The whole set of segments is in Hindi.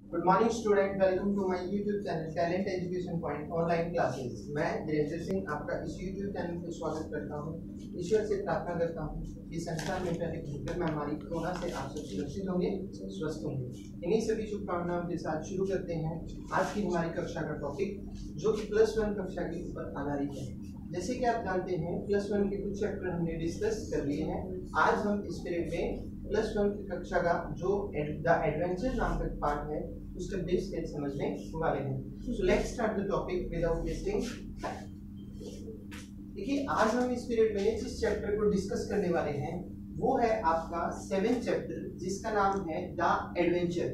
Good morning student, welcome to my YouTube channel talent education point online classes. मैं धीरेन्द्र सिंह आपका इस यूट्यूब चैनल पर स्वागत करता हूं। ईश्वर से प्रार्थना करता हूं कि संसार में फैले भयंकर महामारी कोरोना से आप सब सुरक्षित होंगे, स्वस्थ होंगे। इन्हीं सभी शुभकामनाओं के साथ शुरू करते हैं आज की हमारी कक्षा का टॉपिक, जो कि +1 कक्षा के ऊपर आधारित है। जैसे कि आप जानते हैं, +1 के कुछ चैप्टर हमने डिस्कस कर लिए हैं। आज हम इस पीरियड में +1 की कक्षा का जो द एडवेंचर नाम का पार्ट है उसका बेस स्केच समझने वाले हैं। So let's start the topic without wasting time. देखिए, आज हम इस पीरियड में जिस चैप्टर को डिस्कस करने वाले हैं वो है आपका 7th चैप्टर, जिसका नाम है the adventure.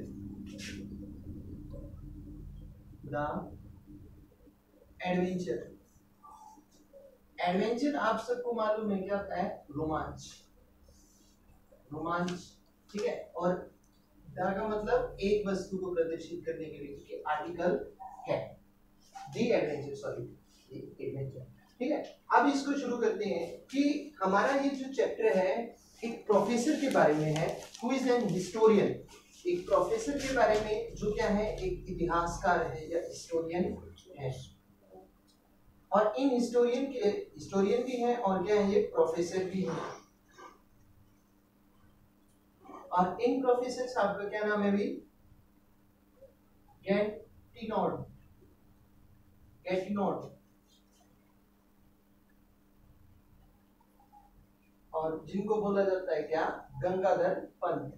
The adventure. Adventure आप सबको मालूम है क्या होता है? रोमांच। रोमांच, ठीक है। और द का मतलब एक वस्तु को प्रदर्शित करने के लिए आर्टिकल है। दी एडवेंचर, सॉरी, एडवेंचर, ठीक है। अब इसको शुरू करते हैं कि हमारा ये जो चैप्टर है एक प्रोफेसर के बारे में है, हु इज एन हिस्टोरियन। एक प्रोफेसर के बारे में जो क्या है, एक इतिहासकार है या हिस्टोरियन है। और इन हिस्टोरियन भी है और क्या है, ये प्रोफेसर भी है। और इन प्रोफेसर साहब का क्या नाम है भी? गैटिनोड। गैटिनोड। और जिनको बोला जाता है क्या? गंगाधर पंत।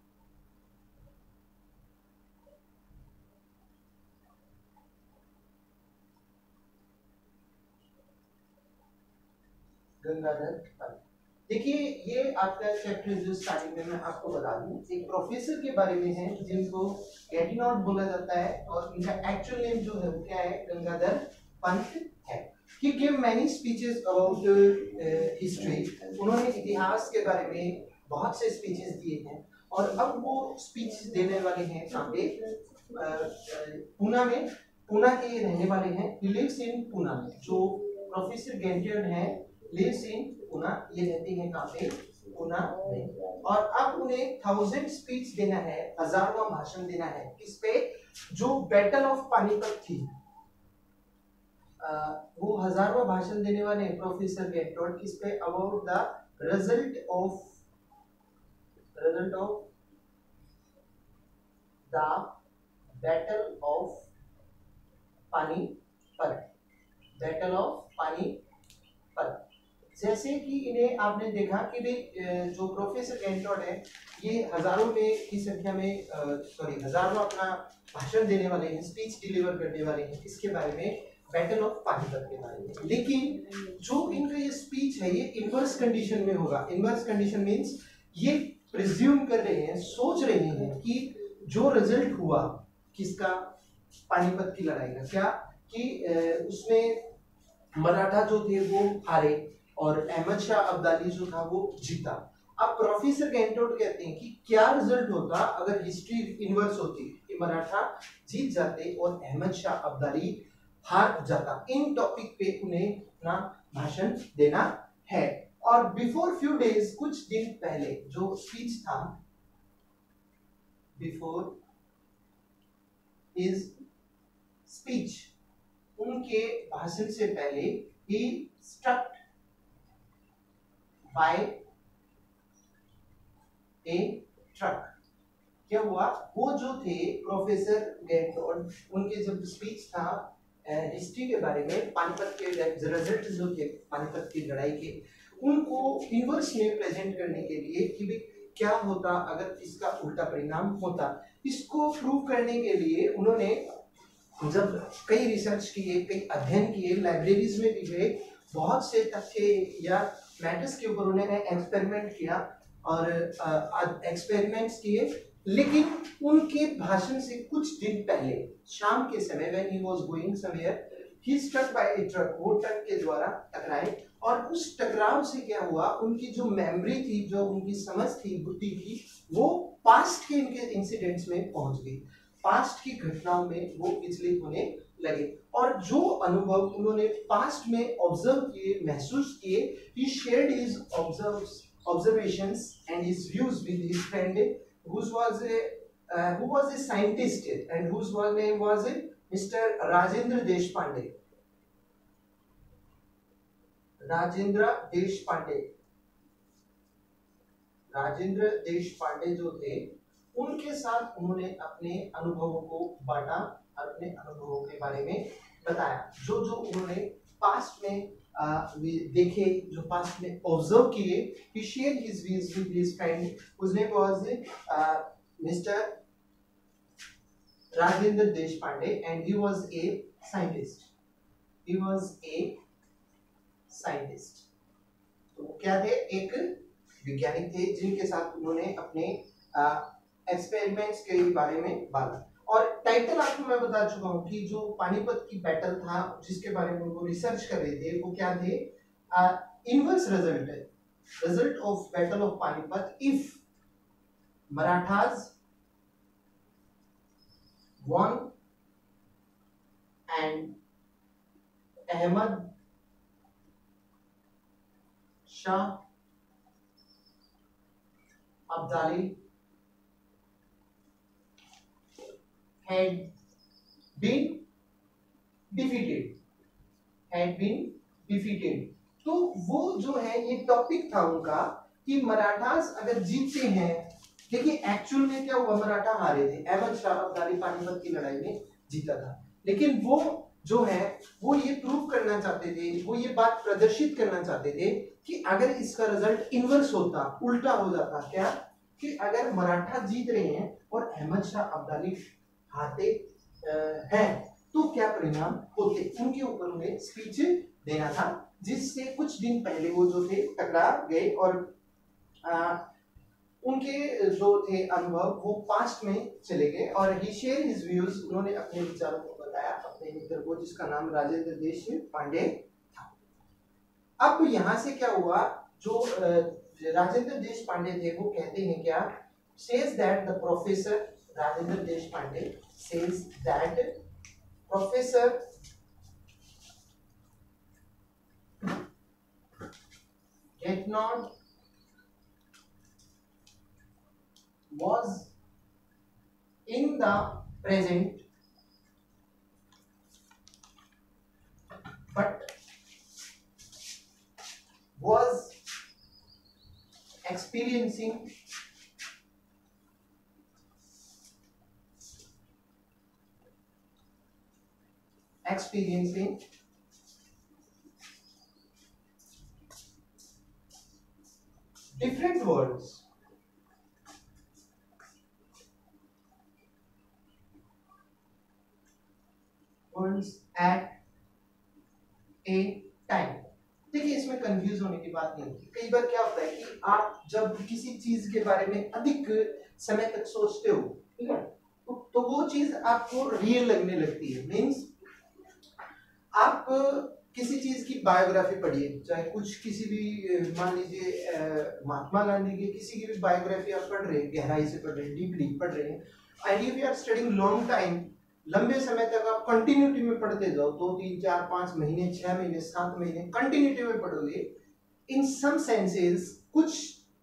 गंगाधर पंत। देखिए, ये आपका चैप्टर जो स्टार्टिंग में मैं आपको बता दूं, एक प्रोफेसर के बारे में है जिनको गैटिनोड बोला जाता है और इनका एक्चुअल नेम जो है वो क्या है? गंगाधर पंत है। He gave many speeches about history। उन्होंने इतिहास के बारे में बहुत से स्पीचेस दिए हैं और अब वो स्पीचेस देने वाले हैं कहाँ पे? पूना में। पूना के रहने वाले हैं। He lives in पूना में। जो प्रोफेसर गैटिनोड है lives in पूना, ये रहते हैं कहाँ पे? पूना में। और अब उन्हें 1000 स्पीच देना है, 1000वां भाषण देना है। किस पे? जो बैटल ऑफ पानीपत थी, वो 1000वां भाषण देने वाले हैं प्रोफेसर गैटिनोड। किस पे? About the result of the battle of Panipat. Battle of Panipat. जैसे कि इन्हें आपने देखा कि भाई जो प्रोफेसर गैटिनोड है ये हजारों में की संख्या में हजारों अपना भाषण देने वाले हैं, स्पीच डिलीवर करने वाले हैं। किसके बारे में? बैटल ऑफ पानीपत के बारे में। लेकिन जो इनका ये स्पीच है ये इनवर्स कंडीशन में होगा। इनवर्स कंडीशन मींस ये प्रिज्यूम कर रहे हैं, सोच रहे हैं कि जो रिजल्ट हुआ किसका? पानीपत की लड़ाई का, क्या कि उसमें मराठा जो थे वो हारे और अहमद शाह अब्दाली जो था वो जीता। अब प्रोफेसर गैटिनोड कहते हैं कि क्या रिजल्ट होता अगर हिस्ट्री इनवर्स होती, कि मराठा जीत जाते और अहमद शाह अब्दाली हार जाता। इन टॉपिक पे उन्हें अपना भाषण देना है। और बिफोर फ्यू डेज, कुछ दिन पहले जो स्पीच था, बिफोर हिज स्पीच, उनके भाषण से पहले ही स्ट्रक बाय ए ट्रक। क्या हुआ? वो जो थे प्रोफेसर गैटिनोड, उनके जब स्पीच था हिस्ट्री के बारे में, पानीपत के रिजल्ट जो थे पानीपत की लड़ाई के, उनको इनवर्स में प्रेजेंट करने के लिए कि भाई क्या होता अगर इसका उल्टा परिणाम होता। इसको प्रूव करने के लिए उन्होंने जब कई रिसर्च किए, कई अध्ययन किए, लाइब्रेरीज में भी गए, बहुत से तथ्य या मैटर्स के ऊपर उन्होंने एक्सपेरिमेंट किया और एक्सपेरिमेंट्स किए। लेकिन उनके भाषण से कुछ दिन पहले शाम के समय when he was going somewhere, he struck by a truck. वो ट्रक के द्वारा टकराए और उस टकराव से क्या हुआ, उनकी जो मेमोरी थी, जो उनकी समझ थी, बुद्धि थी, वो पास्ट के इनके इंसिडेंट्स में पहुंच गई। पास्ट की घटनाओं में वो विचलित होने लगे और जो अनुभव उन्होंने पास्ट में ऑब्जर्व किए, महसूस किए, he shared his observations and his views with his friend who was who was a scientist and whose name was Mr. Rajendra Deshpande. Rajendra Deshpande, Rajendra Deshpande जो थे उनके साथ उन्होंने अपने अनुभवों को बांटा, अपने अनुभवों के बारे में बताया, जो जो उन्होंने पास्ट में देखे, जो पास्ट में ऑब्जर्व किए। he shared his views with his friend whose name was Mr. Rajendra Deshpande and he was a scientist. He was a scientist. तो वो क्या थे? एक वैज्ञानिक थे जिनके साथ उन्होंने अपने एक्सपेरिमेंट्स के बारे में बात। और टाइटल आपको मैं बता चुका हूँ कि जो पानीपत की बैटल था जिसके बारे में वो रिसर्च कर रहे थे वो क्या थे? Inverse result of battle of Panipat if Marathas won and Ahmad Shah Abdali had been defeated. तो वो जो है ये टॉपिक था उनका कि मराठास अगर जीतते हैं, देखिए एक्चुअल में क्या हुआ, मराठा हारे थे, अहमद शाह अब्दाली पानीपत की लड़ाई में जीता था, लेकिन वो जो है वो ये प्रूव करना चाहते थे, वो ये बात प्रदर्शित करना चाहते थे कि अगर इसका रिजल्ट इनवर्स होता, उल्टा हो जाता, क्या कि अगर मराठा जीत रहे हैं और अहमद शाह अब्दाली हारते हैं तो क्या परिणाम होते, उनके ऊपर उन्हें स्पीच देना था, जिससे कुछ दिन पहले वो जो थे टकरा गए और उनके जो थे अनुभव वो पास्ट में चले गए और ही शेयर हिज व्यूज, उन्होंने अपने विचारों को बताया अपने मित्र को जिसका नाम राजेंद्र देशपांडे था। अब यहाँ से क्या हुआ, जो राजेंद्र देशपांडे थे वो कहते हैं क्या, says that the professor Rajendra Deshpande says that professor Getnod was in the present but was experiencing different worlds at a time। देखिए इसमें कंफ्यूज होने की बात नहीं होती, कई बार क्या होता है कि आप जब किसी चीज के बारे में अधिक समय तक सोचते हो, ठीक है, तो वो चीज आपको रियल लगने लगती है। मीन्स आप किसी चीज की बायोग्राफी पढ़िए, चाहे कुछ किसी भी मान लीजिए महात्मा गांधी की किसी की भी बायोग्राफी आप पढ़ रहे हैं, गहराई से पढ़ रहे हैं, डीपली पढ़ रहे हैं, and if you are studying long time, लंबे समय तक आप कंटिन्यूटी में पढ़ते जाओ, 2 3 4 5 महीने, 6 महीने, 7 महीने कंटिन्यूटी में पढ़ोगे, इन सम सेंसेस कुछ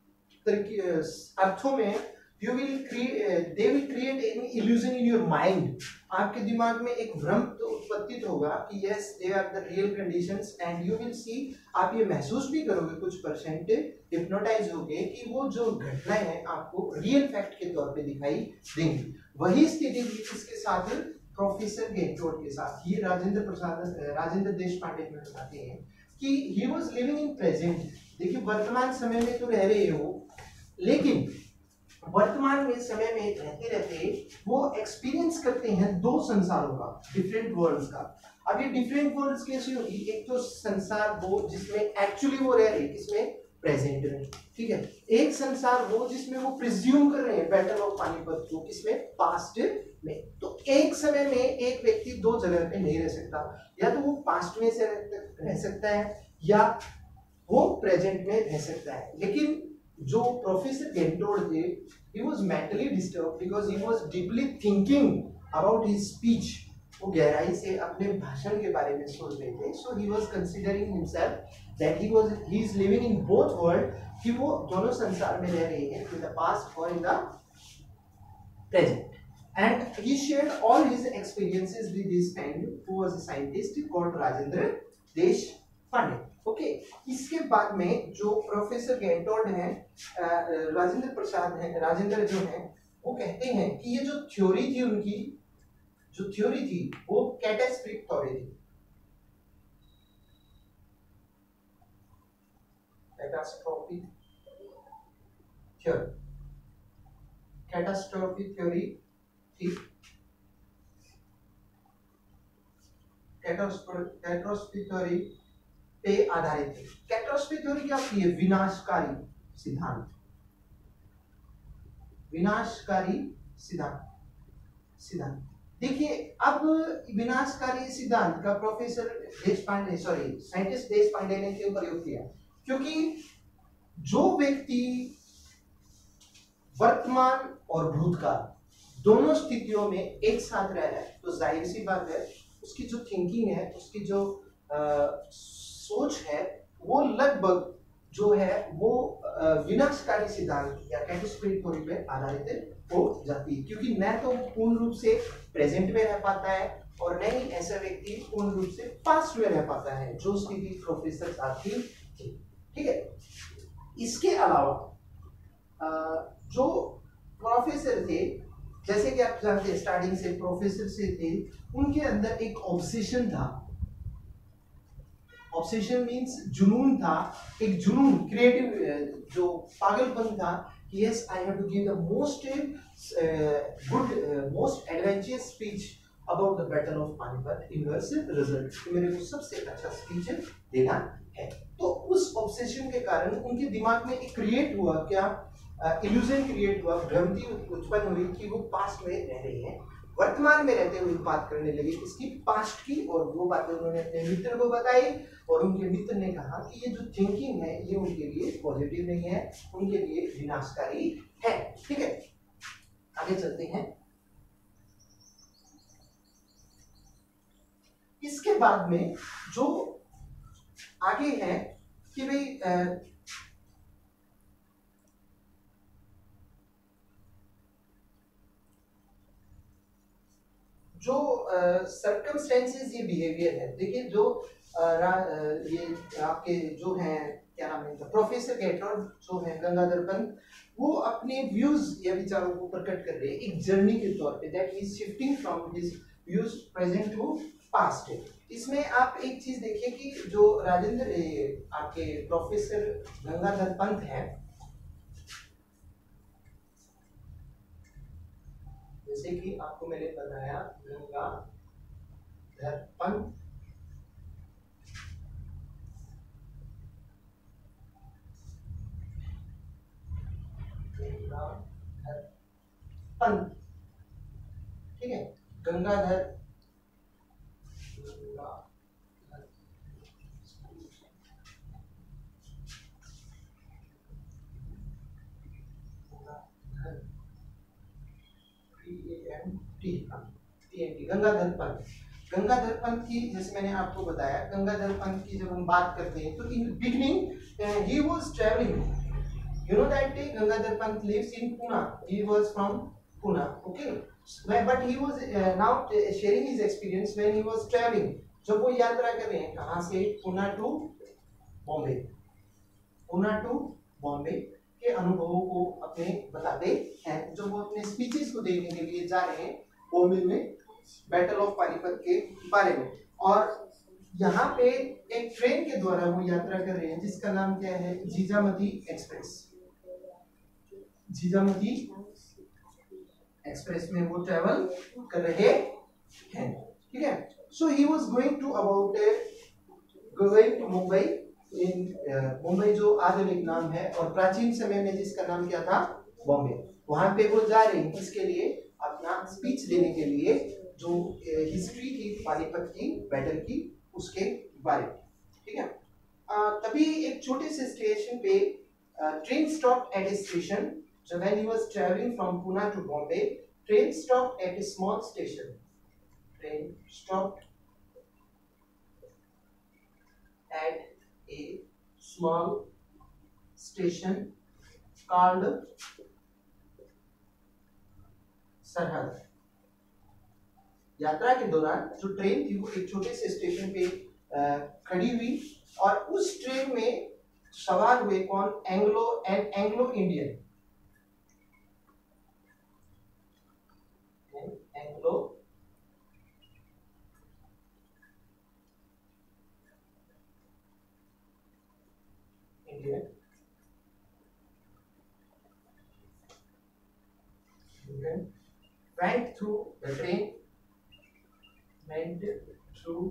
अर्थों में you will create they will create an illusion in your mind, आपके दिमाग में एक भ्रम तो उत्पत्तित होगा कि yes they are the real conditions and you will see, आप ये महसूस भी करोगे कुछ परसेंट हिप्नोटाइज होगे कि वो जो घटनाएं हैं आपको रियल फैक्ट के तौर पे दिखाई देंगी। वही स्थिति इसके साथ प्रोफेसर गेटोड के साथ, ये राजेंद्र देशपांडे में बताते हैं कि he was living in present, देखिए वर्तमान समय में तो रह रहे हो, लेकिन वर्तमान में समय में रहते रहते वो एक्सपीरियंस करते हैं 2 संसारों का, डिफरेंट वर्ल्ड्स का। अब ये डिफरेंट वर्ल्ड्स कैसे होगी, एक तो संसार वो जिसमें एक्चुअली वो रह रहे, किसमें, प्रेजेंट में, ठीक है, एक संसार वो जिसमें वो प्रिज्यूम कर रहे हैं बैटल ऑफ पानीपत को, किसमें, पास्ट में। तो एक समय में एक व्यक्ति 2 जगह पे नहीं रह सकता, या तो वो पास्ट में से रह सकता है या वो प्रेजेंट में रह सकता है। लेकिन जो प्रोफेसर गेटोड थे, he was mentally disturbed because he was deeply thinking about his speech, वो गहराई से अपने भाषण के बारे में सोच रहे थे। So he was considering himself that he is living in both world, कि वो दोनों संसार में रह रहे हैं, in the past और in the present. And he shared all his experiences with his friend who was a scientist called Rajendra Deshpande. Okay, इसके बाद में जो प्रोफेसर गेंटोड हैं, राजेंद्र प्रसाद हैं, राजेंद्र जो हैं, वो कहते हैं कि ये जो थ्योरी थी उनकी, जो थ्योरी थी वो कैटास्ट्रोफिक थ्योरी थी। कैटास्ट्रोफिक थ्योरी, कैटास्ट्रोफिक थ्योरी थी, कैटास्ट्रोफिक थ्योरी पे आधारित है। कैटास्ट्रोफिक थ्योरी क्या होती है? विनाशकारी सिद्धांत, विनाशकारी सिद्धांत। देखिए, अब विनाशकारी सिद्धांत का professor Deshpande, sorry scientist Deshpande ने क्यों प्रयोग किया? क्योंकि जो व्यक्ति वर्तमान और भूतकाल दोनों स्थितियों में एक साथ रह रहा है, तो जाहिर सी बात है उसकी जो थिंकिंग है, उसकी जो सोच है, वो लगभग जो है वो विनाशकारी सिद्धांत या कैटास्ट्रोफिक थ्योरी पे आधारित हो जाती है। क्योंकि न तो पूर्ण रूप से प्रेजेंट में रह पाता है और न ही ऐसा व्यक्ति पूर्ण रूप से पास्ट में रह पाता है, जो स्थिति प्रोफेसर साहब की थी। ठीक है, इसके अलावा जो प्रोफेसर थे, जैसे कि आप जानते हैं स्टार्टिंग से प्रोफेसर से थे, उनके अंदर एक ऑब्सेशन था। ऑब्सेशन मींस जुनून था, एक जुनून, क्रिएटिव जो पागलपन था कि yes I have to give the most good most adventurous speech about the battle of Panipat, inverse result, मेरे को सबसे अच्छा स्पीच देना है। तो उस ऑब्सेशन के कारण उनके दिमाग में एक क्रिएट हुआ, क्या इल्यूजन क्रिएट हुआ, भ्रांति उत्पन्न हुई कि वो पास्ट में रह रहे हैं, वर्तमान में रहते हुए बात करने लगे इसकी पास्ट की, और वो बातें उन्होंने अपने मित्र को बताई और उनके मित्र ने कहा कि ये जो थिंकिंग है ये उनके लिए पॉजिटिव नहीं है, उनके लिए विनाशकारी है। ठीक है, आगे चलते हैं। इसके बाद में जो आगे है कि भाई जो सर्कमस्टेंसेस, ये बिहेवियर है। देखिए जो ये आपके जो हैं, क्या नाम है, प्रोफेसर गेटोड जो है गंगाधर पंत, वो अपने व्यूज या विचारों को प्रकट कर रहे हैं एक जर्नी के तौर पे, that is shifting from his views present to past. इसमें आप एक चीज देखिए कि जो राजेंद्र आपके प्रोफेसर गंगाधर पंत हैं, जैसे कि आपको मैंने बताया गंगाधर पंत, पंत, ठीक है, गंगाधर गंगाधर पंत। गंगाधर पंत की, जैसे मैंने आपको बताया, गंगाधर पंत की जब हम बात करते हैं तो in beginning he was travelling, you know that day Gangadhar Pant lives in Pune, he was from Pune, okay, but he was now sharing his experience when he was traveling, जब वो यात्रा कर रहे हैं, कहाँ से, पुणे टू बॉम्बे, पुणे टू बॉम्बे के अनुभवों को अपने बताते हैं, जब वो अपने स्पीचेस को देने के लिए जा रहे हैं बॉम्बे में बैटल ऑफ पानीपत के बारे में। और यहाँ पे एक ट्रेन के द्वारा वो यात्रा कर रहे हैं जिसका नाम क्या है, जीजामती एक्सप्रेस, जीजामती एक्सप्रेस में वो ट्रेवल कर रहे हैं। ठीक है, so he was going to about going to Mumbai, in Mumbai जो आधुनिक नाम है और प्राचीन समय में जिसका नाम क्या था, बॉम्बे, वहां पे वो जा रहे हैं इसके लिए, अपना स्पीच देने के लिए, जो हिस्ट्री थी पानीपत की बैटल की उसके बारे में। ठीक है, तभी एक छोटे से स्टेशन पे train stop at a station, so when he was traveling from Pune to Bombay, train stopped at a small station, train stopped at a small station called सरहद। यात्रा के दौरान जो ट्रेन थी वो एक छोटे से स्टेशन पे खड़ी हुई और उस ट्रेन में सवार हुए कौन? Anglo Indian, Anglo Indian went through the train, went through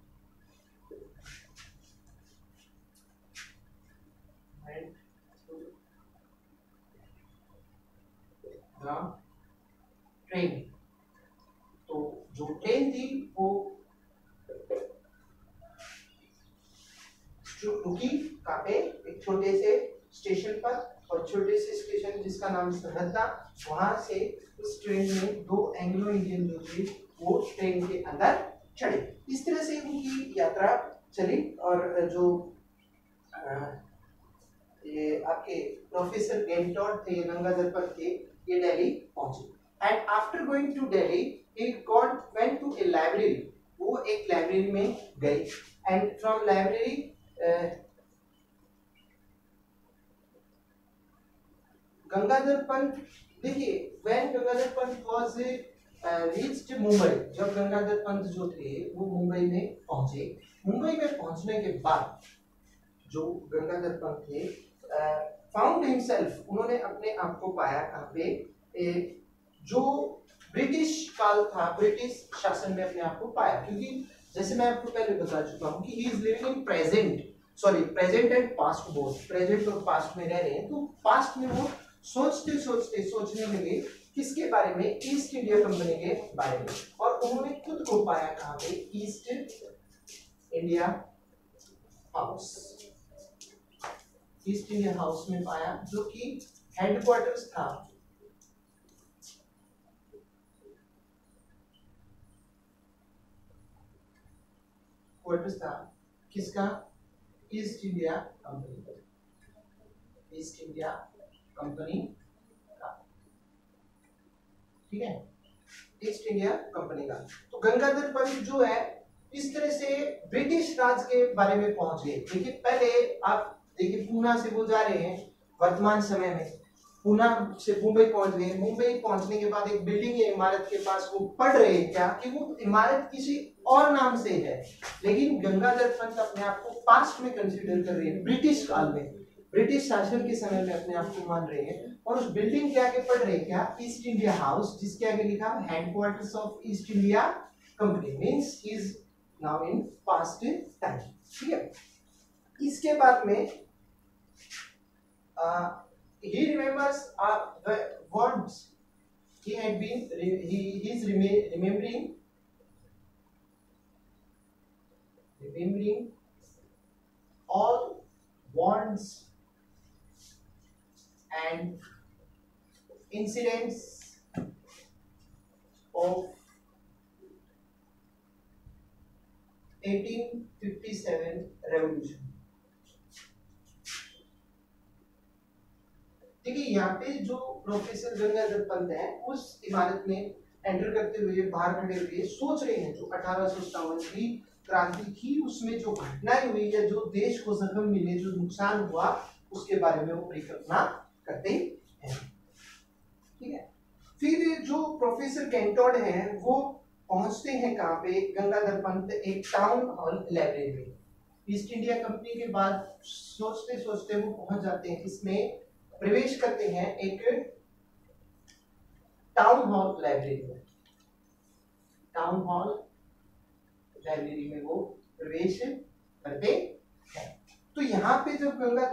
the train। तो जो ट्रेन थी वो रुकी कहाँ पे? एक छोटे से स्टेशन पर, और छोटे से स्टेशन जिसका नाम सरहद था, वहां से उस ट्रेन में दो एंग्लो इंडियन जो थे वो ट्रेन के अंदर चढ़े। इस तरह से उनकी यात्रा चली और जो ये आपके प्रोफेसर गेंटोट थे, गंगाधर पंत थे, ये दिल्ली पहुंचे। And after going to Delhi he went to a library, वो एक लाइब्रेरी में गए। And from library Gangadhar Pant, देखिए when Gangadhar Pant was reached Mumbai, जब गंगाधर पंत जो थे वो मुंबई में पहुंचे। मुंबई में पहुंचने के बाद जो गंगाधर पंत थे फाउंड हिमसेल्फ, उन्होंने अपने आप को पाया कहाँ पे? जो ब्रिटिश काल था, ब्रिटिश शासन में अपने आप को पाया। क्योंकि जैसे मैं आपको पहले बता चुका हूँ कि he is living in present and past both, present और पास्ट में रह रहे हैं। तो पास्ट में वो सोचने लगे किसके बारे में? ईस्ट इंडिया कंपनी के बारे में। और उन्होंने खुद को पाया कहाँ पे? East India house, East India house में पाया, जो कि हेडक्वार्टर्स था किसका? ईस्ट इंडिया कंपनी का, ईस्ट इंडिया कंपनी का, ठीक है, ईस्ट इंडिया कंपनी का। तो गंगाधर पंत जो है इस तरह से ब्रिटिश राज के बारे में पहुंच गए। देखिए पहले आप देखिए पूना से वो जा रहे हैं, वर्तमान समय में पूना से मुंबई पहुंच गए। मुंबई पहुंचने के बाद एक बिल्डिंग है, इमारत के पास वो पढ़ रहे हैं क्या कि वो इमारत किसी और नाम से है, लेकिन गंगाधर पंत अपने आप को पास्ट में कंसीडर कर रहे हैं, ब्रिटिश काल में, ब्रिटिश शासन के समय में अपने आप को मान रहे हैं। और उस बिल्डिंग के आगे पढ़ रहे हैं क्या? ईस्ट इंडिया हाउस, जिसके आगे लिखा headquarters of East India company, means is now in past time, ठीक है। इसके बाद में he remembers the words he had been he is remembering all warns and incidents of 1857 revolution। देखिए यहाँ पे जो प्रोफेसर गंगाधर पंत है उस इमारत में एंटर करते हुए बाहर खड़े हुए सोच रहे हैं जो 1857 की क्रांति थी उसमें जो घटनाएं हुई या जो देश को जख्म मिले, जो नुकसान हुआ, उसके बारे में वो परिकल्पना करते हैं, ठीक है। फिर जो प्रोफेसर गेंटोट है वो पहुंचते हैं कहाँ पे? गंगाधर पंत एक टाउन हॉल लाइब्रेरी में। ईस्ट इंडिया कंपनी के बाद सोचते सोचते वो पहुंच जाते हैं, इसमें प्रवेश करते हैं एक टाउन हॉल लाइब्रेरी में। टाउन हॉल लाइब्रेरी में वो प्रवेश करते हैं। तो यहाँ पे जब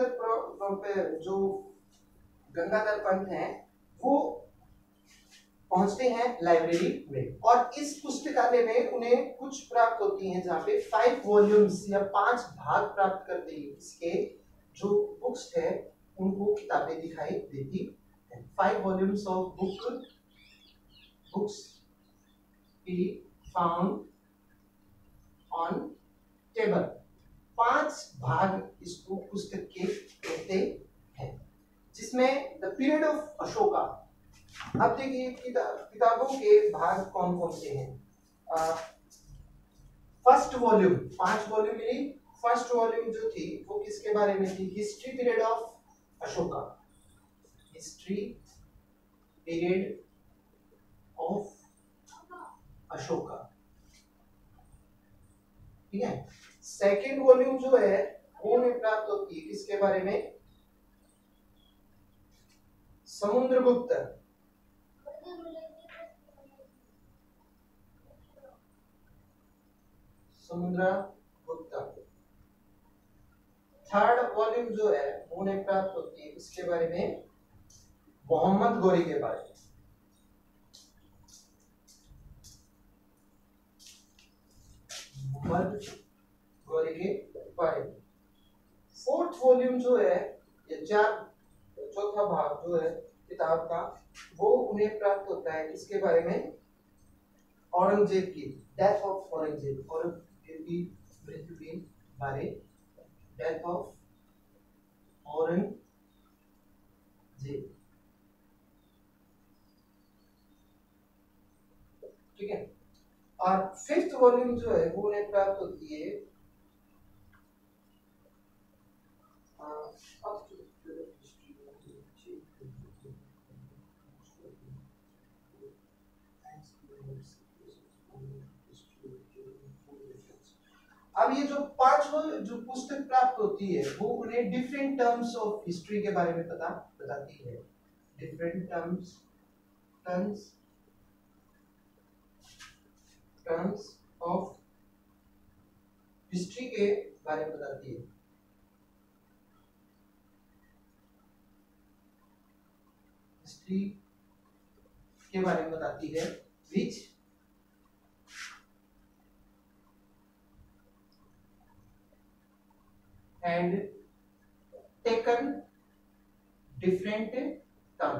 गंगाधर पंत हैं वो पहुंचते हैं लाइब्रेरी में, और इस पुस्तकालय में उन्हें कुछ प्राप्त होती हैं जहाँ पे 5 वॉल्यूम्स या 5 भाग प्राप्त करते हैं। इसके जो बुक्स है उनको किताबें दिखाई देती हैं। 5 volumes of books be found on table. 5 भाग इसको पुस्तक के कहते हैं, जिसमें द पीरियड ऑफ अशोका, अब देखिए किताबों के भाग कौन कौन से हैं। फर्स्ट वॉल्यूम 5 वॉल्यूम मिली। फर्स्ट वॉल्यूम जो थी वो किसके बारे में थी? History period of Ashoka. History period of Ashoka, ठीक है। सेकेंड वॉल्यूम जो है वो हमें प्राप्त होती है किसके बारे में? समुद्रगुप्त। समुद्रगुप्त। थर्ड वॉल्यूम जो है वो उन्हें प्राप्त होती है इसके बारे में? मोहम्मद गौरी के बारे में। मोहम्मद गौरी के बारे में। फोर्थ वॉल्यूम जो है ये चौथा भाग जो है किताब का वो उन्हें प्राप्त होता है किसके बारे में? औरंगजेब की, डेथ ऑफ औरंगजेब, औरंगजेब की मृत्यु के बारे, डेथ ऑफ औरंगजेब, ठीक है। और फिफ्थ वॉल्यूम जो है वो उन्हें प्राप्त होती है अब ये जो पांचवा जो पुस्तक प्राप्त होती है वो उन्हें डिफरेंट टर्म्स ऑफ हिस्ट्री के बारे में बताती है। डिफरेंट टर्म्स ऑफ हिस्ट्री के बारे में बताती है। हिस्ट्री के बारे में बताती है which and taken different term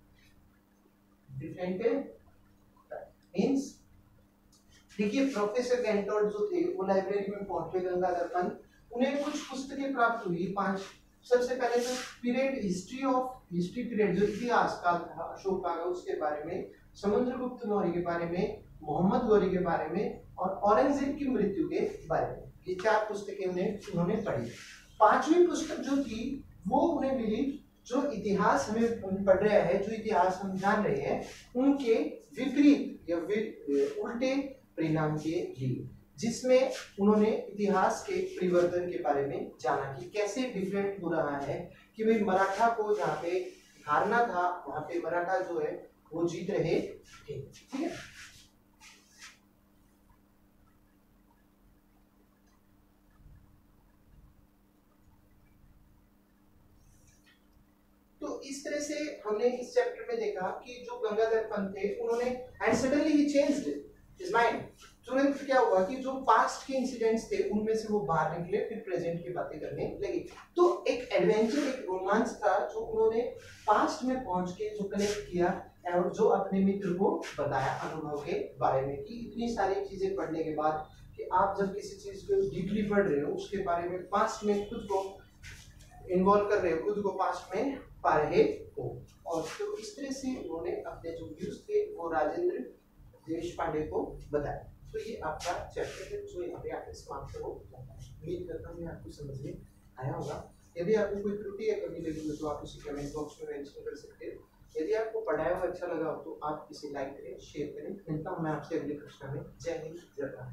means देखिए प्रोफेसर गेंटोट जो थे वो लाइब्रेरी में पहुंचे गंगाधर पंत, उन्हें कुछ पुस्तकें प्राप्त हुई 5। सबसे पहले तो हिस्ट्री पीरियड जो इतिहास काल था अशोक काल उसके बारे में, समुद्रगुप्त मौर्य के बारे में, मोहम्मद गौरी के बारे में और औरंगजेब की मृत्यु के बारे में। ये 4 पुस्तकें उन्होंने पढ़ी। 5वीं पुस्तक जो थी वो उन्हें मिली जो इतिहास हमें पढ़ रहा है, जो इतिहास हम जान रहे हैं उनके विपरीत या उल्टे परिणाम के लिए, जिसमें उन्होंने इतिहास के परिवर्तन के बारे में जाना कि कैसे डिफरेंट हो रहा है कि भाई मराठा को जहाँ पे हारना था वहां पे मराठा जो है वो जीत रहे थे, ठीक है। तो इस तरह से हमने इस चैप्टर में देखा कि जो गंगाधर पंत थे उन्होंने and suddenly he changed his mind. तुरंत क्या हुआ कि जो पास्ट के इंसिडेंट्स थे उनमें से वो बाहर निकले, फिर प्रेजेंट की बातें करने लगे। तो एक एडवेंचर, एक रोमांस था जो उन्होंने पास्ट में पहुंच के जो कनेक्ट किया और जो अपने मित्र को बताया अनुभव के बारे में कि इतनी सारी चीजें पढ़ने के बाद कि आप जब किसी चीज को डीपली पढ़ रहे हो उसके बारे में पास्ट में खुद को इन्वॉल्व कर रहे हो, खुद को पास्ट में पा रहे हो। और तो इस तरह से उन्होंने अपने जो व्यूज थे वो राजेंद्र देशपांडे को बताया। तो ये आपका चैप्टर है जो यहाँ पे आपके समाप्त हो जाता है। उम्मीद करता हूँ आपको समझ में आया होगा। यदि आपको कोई त्रुटि या कमी लगी हो तो आप उसे कमेंट बॉक्स में मेंशन कर सकते हो। यदि आपको पढ़ाया हुआ अच्छा लगा हो तो आप इसे लाइक करें, शेयर करें। मिलता हूँ मैं आपसे अगली कक्षा में। जय हिंद, जय भारत।